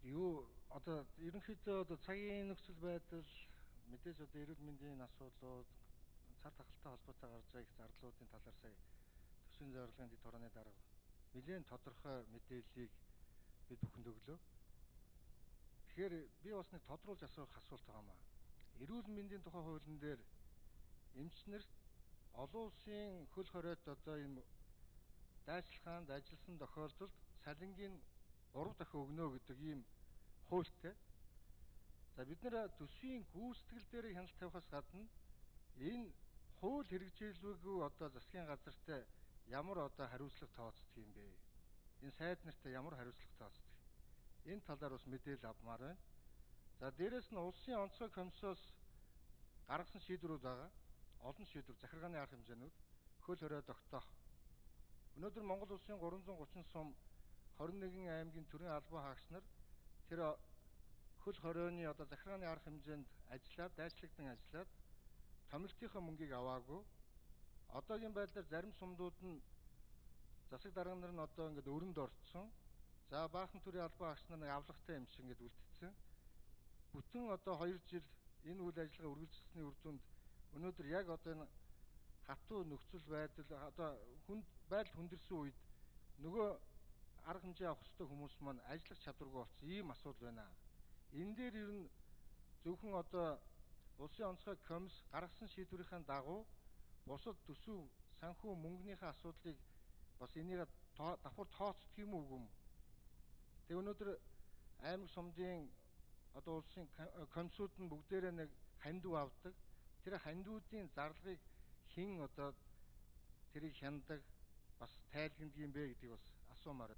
Юу одоо ерөнхийдөө одоо цагийн нөхцөл байдал мэдээж одоо эрүүл мэндийн асуудлууд цар тахалтай холбоотой гарч байгаа их зарлуудын талаар сая төсвийн зорилгын дэд хорооны дарга нэлээд тодорхой мэдээллийг бид бүхэнд өглөө. Тэгэхээр би бас нэг тодруулж асуух асуулт байгаамаа. Эрүүл мэндийн тухай хуулийн дээр эмчнэрт олон улсын хөл хориот одоо энэ дайсалгаанд ажилласан тохиолдолд цалингийн 3 дахин өгнө гэдэг ийм хуультай. За бид нэр төсвийн гүйцэтгэл дээр хяналт тавихаас гадна энэ хууль хэрэгжүүлээгүй одоо засгийн газартай ямар одоо хариуцлага тооцдог юм бэ? Энэ сайд нартай ямар хариуцлага тооцдог? Энэ талаар бас мэдээлэл авмаар байна. За дээрэс нь улсын онцгой комиссоос гаргасан шийдвэрүүд байгаа. Олон шийдвэр захиргааны арга хэмжээнүүд хөл хорой тогтоох. Өнөөдөр Монгол улсын 330 сум 21 аймгийн төрийн албан хаагч нар тэр хөл хоройны одоо захиргааны арга хэмжээнд ажиллаад дайчлагдсан ажиллаад томилтынхаа мөнгийг аваагүй. Одоогийн байдлаар зарим сумдууд нь засаг дарга нар нь одоо ингээд өрөнд орцсон. За баахан төрийн албан хаагч нар нэг авлагтай юм шиг ингээд үлдсэн. Бүтэн одоо 2 жил энэ үйл ажиллагаа үргэлжилсэний үр дүнд өнөөдөр яг одоо энэ хатуу нөхцөл байдал одоо байдал хүндэрсэн үед нөгөө арга хэмжээ авах ёстой хүмүүс маань ажиллах чадваргүй болсон ийм асуудал байна. Энэ дээр ер нь зөвхөн одоо улсын онцгой комисс гаргасан шийдвэрийн дагуу бусад төсөв санхүү мөнгөнийхөө асуудлыг бас энийг давхар тооцдог юм уу үгүй юм. Тэг өнөөдөр аймаг сумдын одоо улсын комиссууд нь бүгдээрээ нэг хандив авдаг. Тэр хандивуудын зарлагыг хэн одоо тэрийг хяндаг бас тайлгнадаг юм бэ гэдгийг бас асуумаар.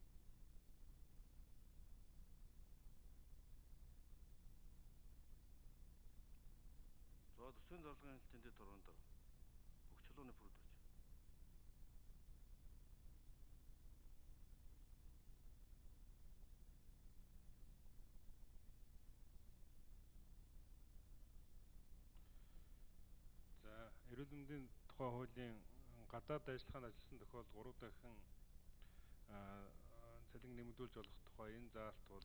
За төсвийн зарлагын хяналтын дэд хорооны дарга бүх чулууны бүрдүүлж. За эрүүл мэндийн тухай хуулийн гадаад ажиллагаанд ажилласан тохиолдолд 3 дахин цалин нэмэгдүүлж болох тухай энэ заалт бол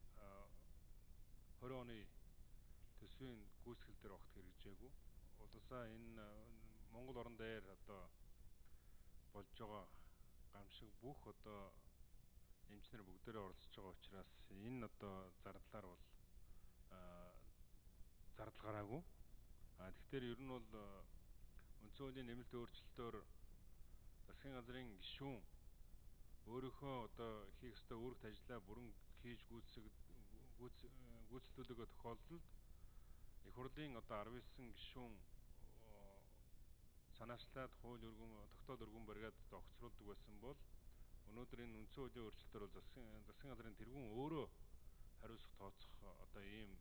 20 оны төсвийн гүйцэтгэл дээр огт хэрэгжээгүй. Улсаа энэ Монгол орон дээр одоо болж байгаа гамшиг бүх одоо эмчнэр бүгдээрээ оролцож байгаа учраас энэ одоо зардлаар бол зардал гараагүй. Тэгэхээр ер нь бол үндсэн хуулийн нэмэлт өөрчлөлтөөр засгийн газрын гишүүн өөрийнхөө одоо хийх ёстой үүрэгт ажиллаа бүрэн хийж гүйцэлдүүлэх тохиолдолд их хурлын одоо 19 гишүүн санаачлаад хууль өргөн тогтоол өргөн бариад огцруулдаг байсан бол өнөөдөр энэ үндсэн хуулийн өөрчлөлтөөр бол засгийн газрын тэргүүн өөрөө хариуцлага тооцох одоо ийм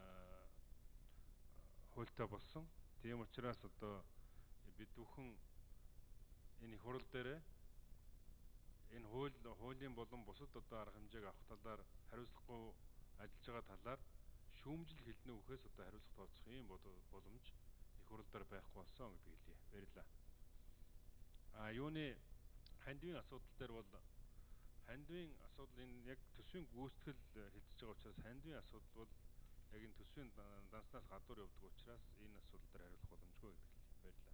хуультай болсон. Тийм учраас одоо бид бүхэн энэ их хурл дээр энэ хуулийн болон бусад одоо арга хэмжээг авах талаар хариуцлагагүй ажиллаж байгаа талаар шүүмжил хэлнэ үхээс одоо хариуцлага тооцох ийм боломж их хурл дээр байхгүй болсон гэдэг хэлье. Баярлалаа. Юуны хандивын асуудал дээр бол хандивын асуудал энэ яг төсвийн гүйцэтгэл хэлцэж байгаа учраас хандивын асуудал бол яг энэ төсвийн данснаас гадуур явдаг учраас энэ асуудал дээр хариулах боломжгүй гэдэг хэлье. Баярлалаа.